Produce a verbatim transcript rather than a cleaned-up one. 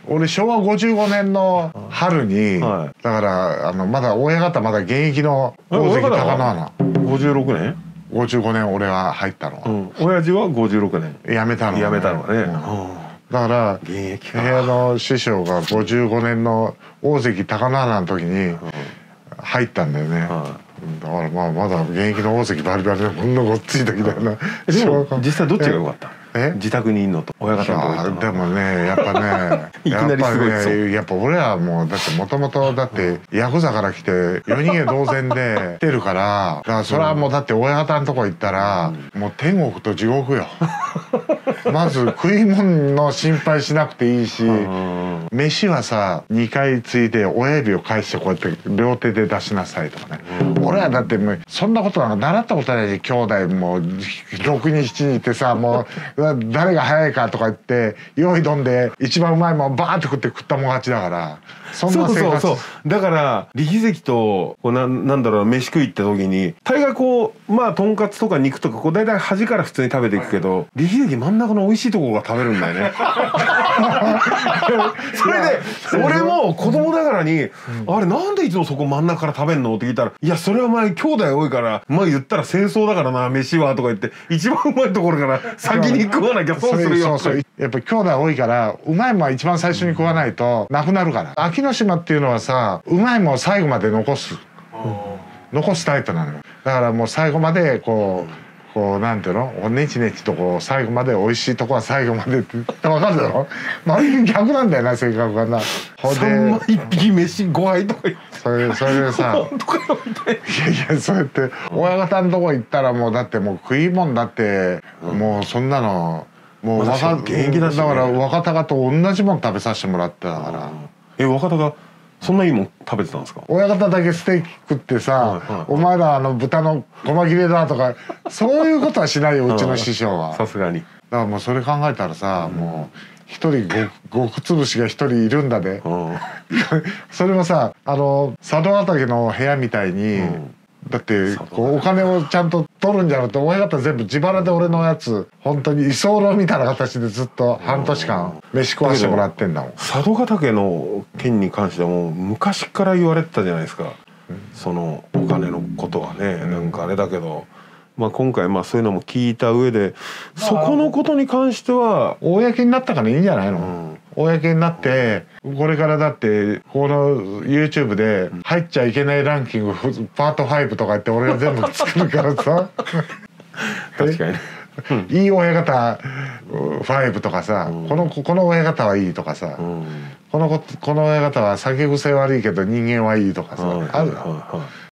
俺しょうわごじゅうごねんの春に、はい、だからあのまだ親方まだ現役の大関貴乃花ごじゅうろくねんごじゅうごねん俺は入ったの、うん、 親父はごじゅうろくねん辞めたの、ね、 辞めたのね、うん、 だから現役部屋の師匠がごじゅうごねんの大関貴乃花の時に入ったんだよね、うん、だからまあまだ現役の大関バリバリでこんなごっつい時だよな。 でも実際どっちが良かった？え自宅にいんのと親方のとこでもねやっぱねいきなりすごいねやっぱ俺はもうだってもともとだってヤクザから来て夜逃げ同然で来てるからだからそれはもうだって親方のとこ行ったらもう天国と地獄よ。まず食い物の心配しなくていいし飯はさにかいついて親指を返してこうやって両手で出しなさいとかね。俺はだってもうそんなことなんか習ったことないし兄弟もろくにしちにんいてさもう誰が早いかとか言って用意どんで一番うまいもんバーって食って食ったもん勝ちだからそんな生活。そうそうそうだから力関とこう な, なんだろう飯食いって時に大概こうまあとんかつとか肉とかこう大体端から普通に食べていくけど力関真ん中の美味しいところが食べるんだよね。それで俺も子供ながらに、うん、あれなんでいつもそこ真ん中から食べんのって聞いたらいやそれは前兄弟多いからまあ言ったら清掃だからな飯はとか言って一番うまいところから先に食わなきゃ損するよ。 そうそうやっぱ兄弟多いからうまいもんは一番最初に食わないとなくなるから。秋の島っていうのはさうまいもんを最後まで残す、うん、残すタイプなのよ。だからもう最後までこうこうなんていうのねちねちとこう最後まで美味しいとこは最後までって分かるだろ。まあ逆なんだよな性格がな。 さんまいいっぴき飯ごはいとか言ってそれそれでさいやいやそうやって親方のとこ行ったらもうだってもう食いもんだってもうそんなのもう若現役だし、ね、だから若隆と同じもん食べさせてもらってたから。 え若隆そんないいもん食べてたんですか？ 親方だけステーキ食ってさ、はいはいはい、お前らあの豚の細切れだとかそういうことはしないようちの師匠は。 さすがに。だからもうそれ考えたらさ、うん、もう一人ごくつぶしが一人いるんだで、うん、それもさあの佐渡ヶ嶽の部屋みたいに、うん、だってこうお金をちゃんと取るんじゃなくて親方全部自腹で俺のやつ本当に居候みたいな形でずっと半年間飯食わしてもらってんだもん。 佐渡ヶ嶽の件に関してはもう昔から言われてたじゃないですか、うん、そのお金のことはね、うん、なんかあれだけど、まあ、今回まあそういうのも聞いた上でそこのことに関しては公になったからいいんじゃないの、うん公になってこれからだってこの YouTube で入っちゃいけないランキングパートファイブとか言って俺が全部作るからさ確かにいい親方ファイブとかさ、うん、このこの親方はいいとかさ、うん、このこの親方は酒癖悪いけど人間はいいとかさ、うん、ある、